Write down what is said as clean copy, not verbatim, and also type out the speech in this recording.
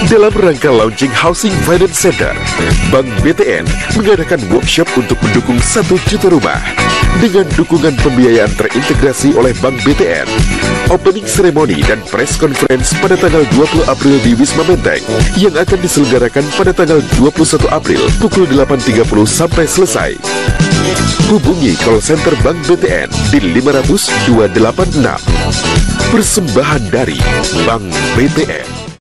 Dalam rangka launching Housing Finance Center, Bank BTN mengadakan workshop untuk mendukung 1 juta rumah dengan dukungan pembiayaan terintegrasi oleh Bank BTN. Opening ceremony dan press conference pada tanggal 20 April di Wisma Menteng yang akan diselenggarakan pada tanggal 21 April pukul 8.30 sampai selesai. Hubungi call center Bank BTN di 500 286. Persembahan dari Bank BTN.